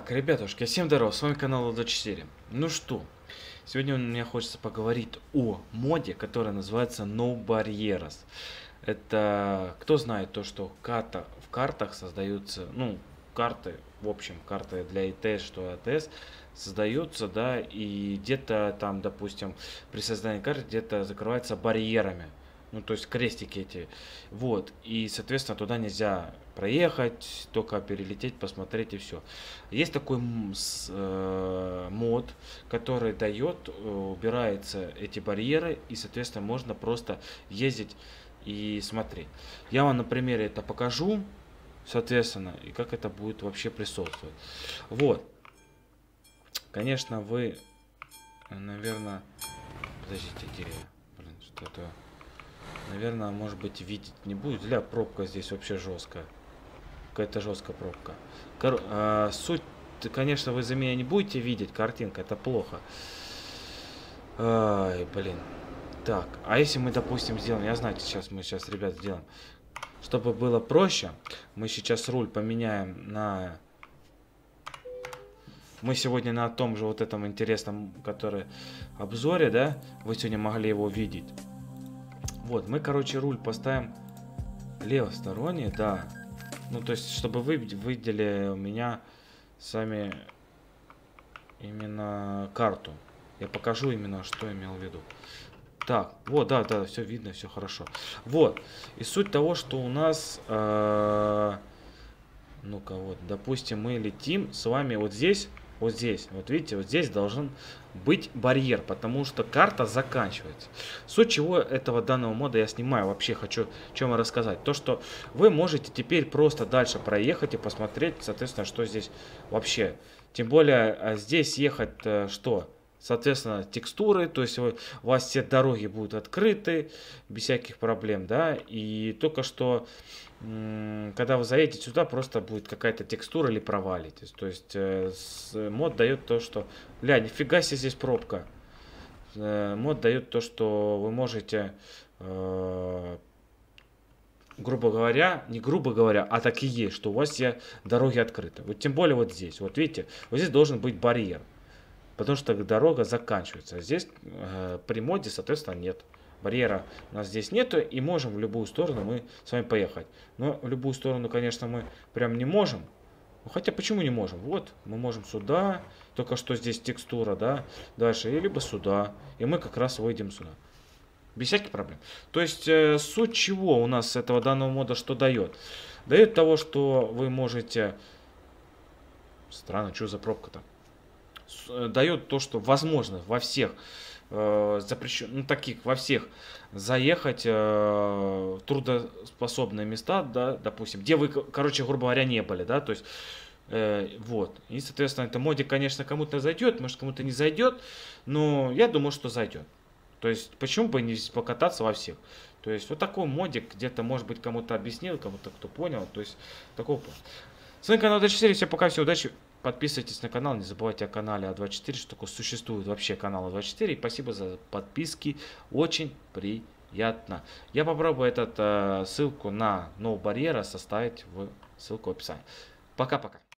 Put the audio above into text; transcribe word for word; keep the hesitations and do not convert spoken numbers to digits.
Так, ребятушки, всем здорова, с вами канал Влада четыре. Ну что, сегодня мне хочется поговорить о моде, который называется No Barrieres. Это, кто знает то, что карта, в картах создаются, ну, карты, в общем, карты для ИТС, что АТС, создаются, да, и где-то там, допустим, при создании карты где-то закрывается барьерами. Ну, то есть крестики эти. Вот. И, соответственно, туда нельзя проехать, только перелететь, посмотреть и все. Есть такой с, э, мод, который дает, э, убирается эти барьеры, и, соответственно, можно просто ездить и смотреть. Я вам на примере это покажу, соответственно, и как это будет вообще присутствовать. Вот. Конечно, вы, наверное... Подождите, где я? Блин, что-то... Наверное, может быть, видеть не будет. Для пробка здесь вообще жесткая. Какая-то жесткая пробка. Кор... А, суть, конечно, вы за меня не будете видеть. Картинка, это плохо. Ай, блин. Так, а если мы, допустим, сделаем... Я знаю, сейчас мы сейчас, ребят, сделаем. Чтобы было проще, мы сейчас руль поменяем на... Мы сегодня на том же вот этом интересном, который обзоре, да? Вы сегодня могли его видеть. Вот, мы, короче, руль поставим левосторонний, да. Ну, то есть, чтобы вы видели у меня сами именно карту. Я покажу именно, что имел в виду. Так, вот, да, да, все видно, все хорошо. Вот, и суть того, что у нас... Э, ну-ка, вот, допустим, мы летим с вами вот здесь... Вот здесь, вот видите, вот здесь должен быть барьер, потому что карта заканчивается. Суть чего этого данного мода я снимаю, вообще хочу чем рассказать. То, что вы можете теперь просто дальше проехать и посмотреть, соответственно, что здесь вообще. Тем более здесь ехать что? Соответственно, текстуры, то есть у вас все дороги будут открыты, без всяких проблем, да. И только что, когда вы заедете сюда, просто будет какая-то текстура или провалитесь. То есть э, с, мод дает то, что... Ля, нифига себе здесь пробка. Э, мод дает то, что вы можете... Э, грубо говоря, не грубо говоря, а так и есть, что у вас все дороги открыты. Вот тем более вот здесь. Вот видите, вот здесь должен быть барьер. Потому что дорога заканчивается. Здесь э, при моде, соответственно, нет. Барьера у нас здесь нету. И можем в любую сторону мы с вами поехать. Но в любую сторону, конечно, мы прям не можем. Хотя почему не можем? Вот, мы можем сюда. Только что здесь текстура, да. Дальше. И либо сюда. И мы как раз выйдем сюда. Без всяких проблем. То есть, э, суть чего у нас с этого данного мода что дает? Дает того, что вы можете... Странно, что за пробка-то? Дает то, что возможно во всех э, запрещен, ну, таких, во всех заехать э, трудоспособные места, да, допустим, где вы, короче, грубо говоря, не были, да, то есть, э, вот, и, соответственно, это модик, конечно, кому-то зайдет, может, кому-то не зайдет, но я думаю, что зайдет. То есть, почему бы не покататься во всех? То есть, вот такой модик, где-то, может быть, кому-то объяснил, кому-то кто понял, то есть, такого. С вами канал Влада четыре, всем пока, всем удачи. Подписывайтесь на канал, не забывайте о канале А двадцать четыре, что такое существует вообще канал А двадцать четыре. И спасибо за подписки, очень приятно. Я попробую этот, э, ссылку на No Barriere составить в ссылку в описании. Пока-пока.